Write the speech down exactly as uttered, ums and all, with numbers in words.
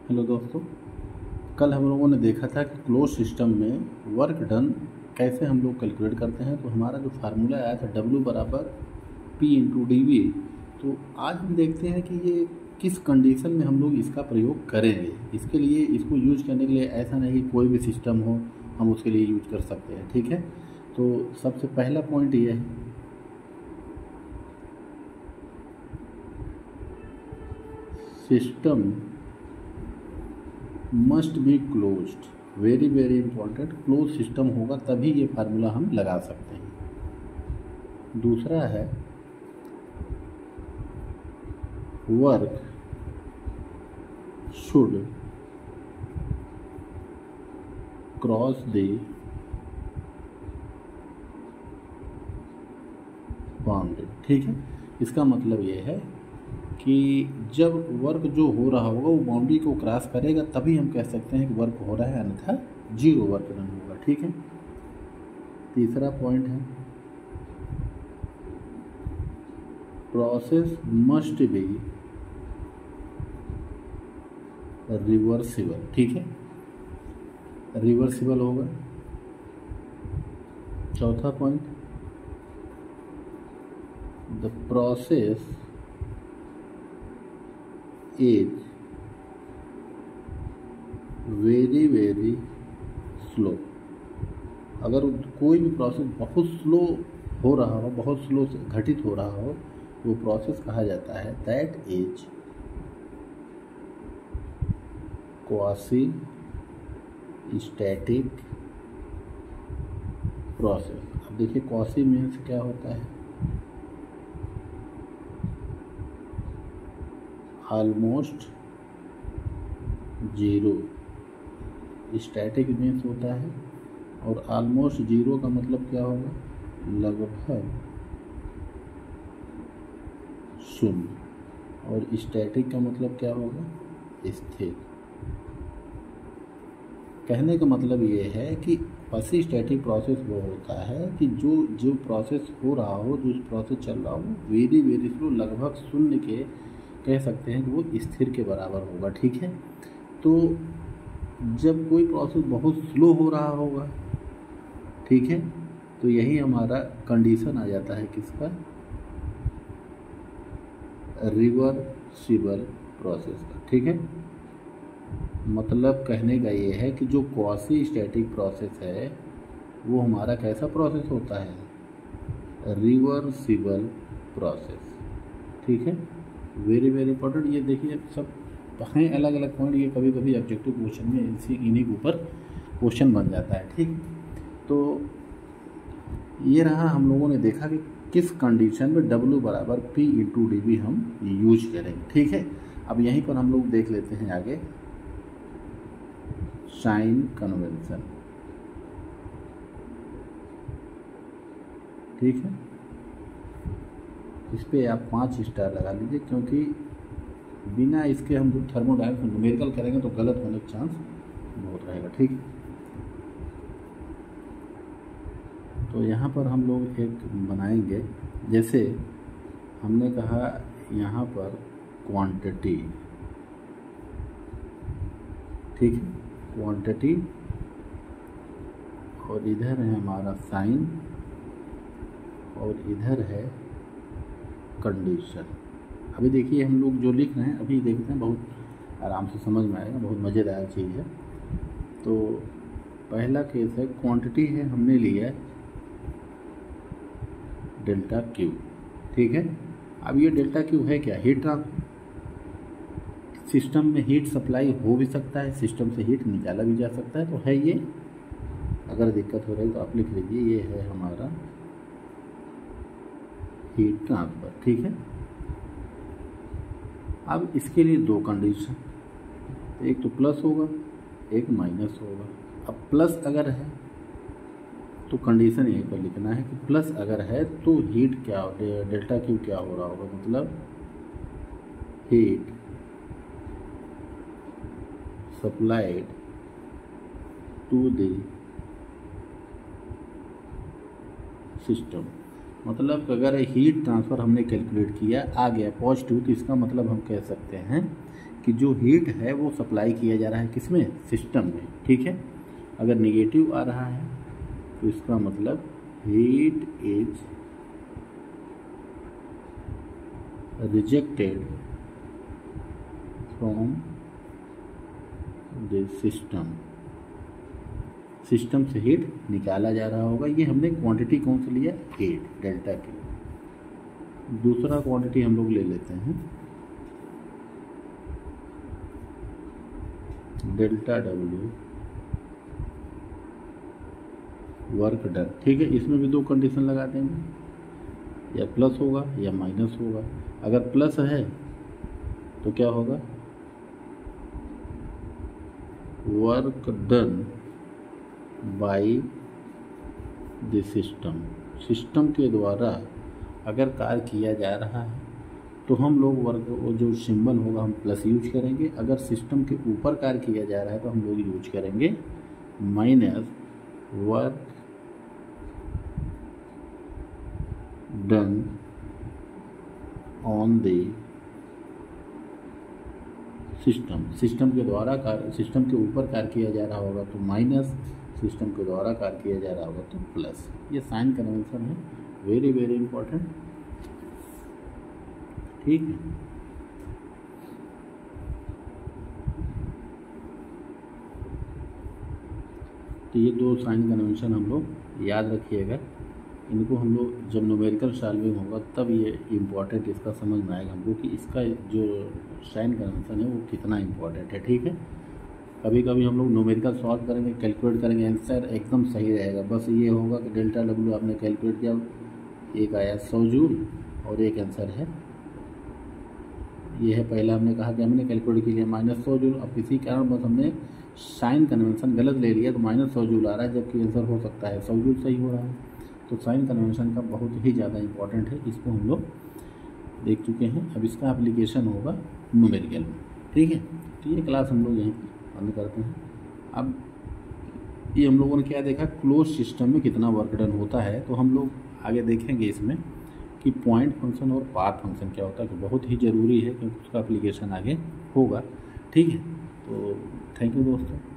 Hello दोस्तों, कल हम लोगों ने देखा था कि क्लोज सिस्टम में वर्क डन कैसे हम लोग कैलकुलेट करते हैं। तो हमारा जो फार्मूला आया था W बराबर P इंटू डी वी। तो आज हम देखते हैं कि ये किस कंडीशन में हम लोग इसका प्रयोग करेंगे। इसके लिए इसको यूज करने के लिए ऐसा नहीं कि कोई भी सिस्टम हो हम उसके लिए यूज कर सकते हैं, ठीक है। तो सबसे पहला पॉइंट ये है, system must be closed. Very very important, close system होगा तभी ये फार्मूला हम लगा सकते हैं। दूसरा है, work should cross the boundary, ठीक है। इसका मतलब ये है कि जब वर्क जो हो रहा होगा वो बाउंड्री को क्रॉस करेगा तभी हम कह सकते हैं कि वर्क हो रहा है, अन्यथा जीरो वर्क डन होगा, ठीक है। तीसरा पॉइंट है, प्रोसेस मस्ट बी रिवर्सिबल, ठीक है, रिवर्सिबल होगा। चौथा point, the process is very very slow. अगर कोई भी प्रोसेस बहुत स्लो हो रहा हो, बहुत स्लो से घटित हो रहा हो, वो प्रोसेस कहा जाता है that is quasi static process. अब देखिए क्वासी मीन्स क्या होता है, ऑलमोस्ट जीरो। स्टैटिक मीन्स होता है, और ऑलमोस्ट जीरो का मतलब क्या होगा, लगभग शून्य। और स्टैटिक का मतलब क्या होगा, स्थिर। कहने का मतलब ये है कि क्वासी स्टैटिक प्रोसेस वो होता है कि जो जो प्रोसेस हो रहा हो, जो प्रोसेस चल रहा हो वेरी वेरी स्लो, लगभग शून्य के कह सकते हैं कि वो स्थिर के बराबर होगा, ठीक है। तो जब कोई प्रोसेस बहुत स्लो हो रहा होगा, ठीक है, तो यही हमारा कंडीशन आ जाता है किसका, रिवर्सिबल प्रोसेस का, ठीक है। मतलब कहने का ये है कि जो क्वासी स्टैटिक प्रोसेस है वो हमारा कैसा प्रोसेस होता है, रिवर्सिबल प्रोसेस, ठीक है। Very very important. ये देखिए सब हैं अलग अलग पॉइंट, ये कभी कभी ऑब्जेक्टिव क्वेश्चन में इसी इन्हीं के ऊपर क्वेश्चन बन जाता है, ठीक। तो ये रहा, हम लोगों ने देखा कि किस कंडीशन में W बराबर P इंटू डी वी हम यूज करेंगे, ठीक है। अब यहीं पर हम लोग देख लेते हैं आगे साइन कन्वेंशन, ठीक है। इस पर आप पाँच स्टार लगा लीजिए, क्योंकि बिना इसके हम जो थर्मोडायनामिक्स न्यूमेरिकल करेंगे तो गलत होने का चांस बहुत रहेगा, ठीक। तो यहाँ पर हम लोग एक बनाएंगे, जैसे हमने कहा यहाँ पर क्वांटिटी, ठीक है, क्वांटिटी, और इधर है हमारा साइन, और इधर है कंडीशन। अभी देखिए हम लोग जो लिख रहे हैं, अभी देखते हैं, बहुत आराम से समझ में आएगा, बहुत मज़ेदार चीज़ है। तो पहला केस है, क्वांटिटी है, हमने लिया है डेल्टा क्यू, ठीक है। अब ये डेल्टा क्यू है क्या, हीट ट्रांसफर। सिस्टम में हीट सप्लाई हो भी सकता है, सिस्टम से हीट निकाला भी जा सकता है, तो है ये। अगर दिक्कत हो रही तो आप लिख लीजिए, ये है हमारा हीट ट्रांसफर, ठीक है। अब इसके लिए दो कंडीशन, एक तो प्लस होगा, एक माइनस होगा। अब प्लस अगर है तो कंडीशन यहीं पर लिखना है कि प्लस अगर है तो हीट क्या, डेल्टा क्यू क्या हो रहा होगा, मतलब heat supplied to the system. मतलब अगर हीट ट्रांसफ़र हमने कैलकुलेट किया आ गया पॉजिटिव, तो इसका मतलब हम कह सकते हैं कि जो हीट है वो सप्लाई किया जा रहा है किसमें, सिस्टम में, ठीक है। अगर नेगेटिव आ रहा है तो इसका मतलब heat is rejected from the system, system से हीट निकाला जा रहा होगा। ये हमने क्वांटिटी कौन सी लिया, हीट, डेल्टा की। दूसरा क्वांटिटी हम लोग ले लेते हैं डेल्टा डब्ल्यू वर्क डन, ठीक है। इसमें भी दो कंडीशन लगा देंगे, या प्लस होगा या माइनस होगा। अगर प्लस है तो क्या होगा, work done by the system, system के द्वारा अगर कार्य किया जा रहा है तो हम लोग वर्क, वो जो सिंबल होगा हम प्लस यूज करेंगे। अगर सिस्टम के ऊपर कार्य किया जा रहा है तो हम लोग यूज करेंगे minus work done on the system, system के द्वारा कार्य, सिस्टम के ऊपर कार्य किया जा रहा होगा तो माइनस, सिस्टम के द्वारा कार्य किया जा रहा होगा तो प्लस। ये साइन कन्वेंशन है, वेरी वेरी इंपॉर्टेंट, ठीक है। तो ये दो साइन कन्वेंशन हम लोग याद रखिएगा। इनको हम लोग जब न्यूमेरिकल सॉल्विंग होगा तब ये इम्पोर्टेंट इसका समझ में आएगा हमको कि इसका जो साइन कन्वेंशन है वो कितना इम्पोर्टेंट है, ठीक है। कभी कभी हम लोग न्यूमेरिकल सॉल्व करेंगे, कैलकुलेट करेंगे, आंसर एकदम सही रहेगा, बस ये होगा कि डेल्टा डब्ल्यू आपने कैलकुलेट किया, एक आया सौ जूल और एक आंसर है ये है। पहला हमने कहा कि हमने कैलकुलेट किया माइनस सौ जूल, अब किसी कारण बस हमने साइन कन्वेंशन गलत ले लिया तो माइनस सौ जूल आ रहा है, जबकि आंसर हो सकता है सौ जूल सही हो रहा है। तो साइन कन्वेंशन का बहुत ही ज़्यादा इंपॉर्टेंट है, इसको हम लोग देख चुके हैं। अब इसका एप्लीकेशन होगा न्यूमेरिकल में, ठीक है। तो ये क्लास हम लोग यहीं बंद करते हैं। अब ये हम लोगों ने क्या देखा, क्लोज सिस्टम में कितना वर्क डन होता है, तो हम लोग आगे देखेंगे इसमें कि पॉइंट फंक्शन और पाथ फंक्शन क्या होता है, कि बहुत ही ज़रूरी है क्योंकि उसका एप्लीकेशन आगे होगा, ठीक है। तो थैंक यू दोस्तों।